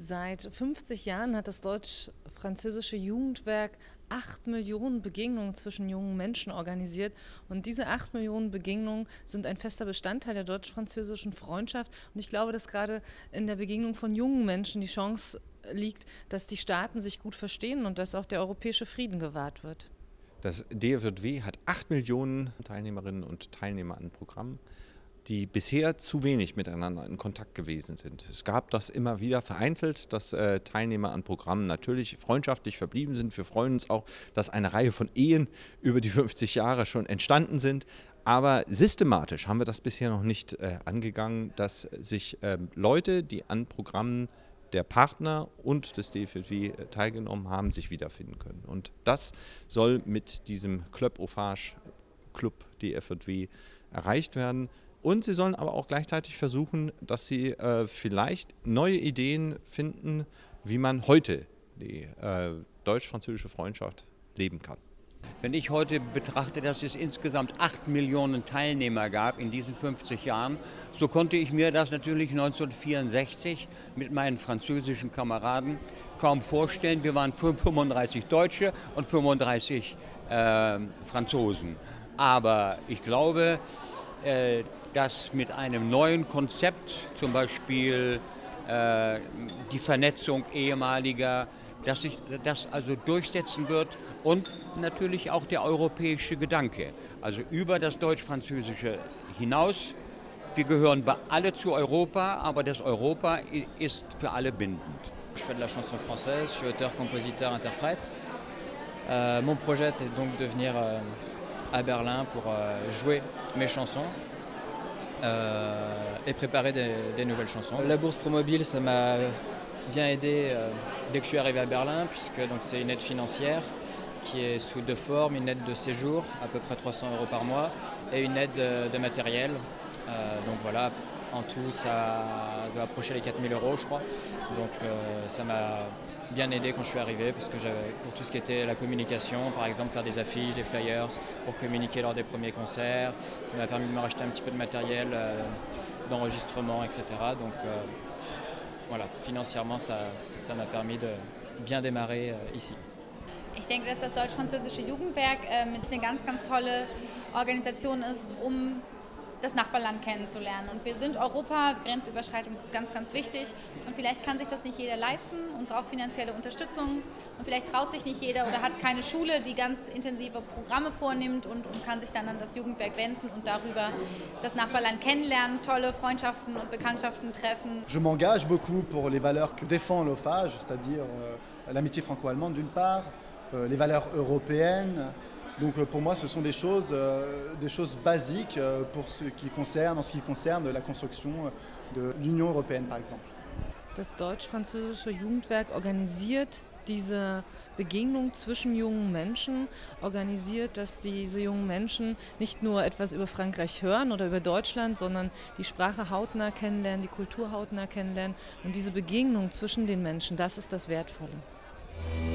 Seit 50 Jahren hat das deutsch-französische Jugendwerk 8 Millionen Begegnungen zwischen jungen Menschen organisiert. Und diese 8 Millionen Begegnungen sind ein fester Bestandteil der deutsch-französischen Freundschaft. Und ich glaube, dass gerade in der Begegnung von jungen Menschen die Chance liegt, dass die Staaten sich gut verstehen und dass auch der europäische Frieden gewahrt wird. Das DFJW hat 8 Millionen Teilnehmerinnen und Teilnehmer an Programmen, die bisher zu wenig miteinander in Kontakt gewesen sind. Es gab das immer wieder vereinzelt, dass Teilnehmer an Programmen natürlich freundschaftlich verblieben sind. Wir freuen uns auch, dass eine Reihe von Ehen über die 50 Jahre schon entstanden sind. Aber systematisch haben wir das bisher noch nicht angegangen, dass sich Leute, die an Programmen der Partner und des DFJW teilgenommen haben, sich wiederfinden können. Und das soll mit diesem Club Ophage, Club DFJW erreicht werden. Und sie sollen aber auch gleichzeitig versuchen, dass sie vielleicht neue Ideen finden, wie man heute die deutsch-französische Freundschaft leben kann. Wenn ich heute betrachte, dass es insgesamt 8 Millionen Teilnehmer gab in diesen 50 Jahren, so konnte ich mir das natürlich 1964 mit meinen französischen Kameraden kaum vorstellen. Wir waren 35 Deutsche und 35 Franzosen. Aber ich glaube, dass mit einem neuen Konzept, zum Beispiel die Vernetzung ehemaliger, dass sich das also durchsetzen wird und natürlich auch der europäische Gedanke, also über das Deutsch-Französische hinaus. Wir gehören alle zu Europa, aber das Europa ist für alle bindend. Je fais de la chanson française, je suis auteur, compositeur, interprète. Mon projet est donc de venir à Berlin pour jouer mes chansons et préparer des nouvelles chansons. La bourse Promobile, ça m'a bien aidé dès que je suis arrivé à Berlin, puisque c'est une aide financière qui est sous deux formes, une aide de séjour, à peu près 300 € par mois, et une aide de matériel. Donc voilà, en tout, ça doit approcher les 4 000 €, je crois. Donc ça m'a bien aidé quand je suis arrivé, parce que j'avais pour tout ce qui était la communication, par exemple faire des affiches, des flyers, pour communiquer lors des premiers concerts. Ça m'a permis de me racheter un petit peu de matériel d'enregistrement, etc. Donc voilà, financièrement, ça m'a permis de bien démarrer ici. Ich denke, dass das deutsch-französische Jugendwerk mit eine ganz, ganz tolle Organisation ist, um das Nachbarland kennenzulernen. Und wir sind Europa, Grenzüberschreitung ist ganz, ganz wichtig. Und vielleicht kann sich das nicht jeder leisten und braucht finanzielle Unterstützung. Und vielleicht traut sich nicht jeder oder hat keine Schule, die ganz intensive Programme vornimmt und kann sich dann an das Jugendwerk wenden und darüber das Nachbarland kennenlernen, tolle Freundschaften und Bekanntschaften treffen. Je m'engage beaucoup pour les valeurs que défend l'Ophage, c'est-à-dire l'amitié franco-allemande d'une part, les valeurs européennes. Donc pour moi, ce sont des choses basiques pour ce qui concerne la construction de l'Union européenne, par exemple. Das deutsch-französische Jugendwerk organisiert diese Begegnung zwischen jungen Menschen, organisiert, dass diese jungen Menschen nicht nur etwas über Frankreich hören oder über Deutschland, sondern die Sprache hautnah kennenlernen, die Kultur hautnah kennenlernen. Und diese Begegnung zwischen den Menschen, das ist das Wertvolle.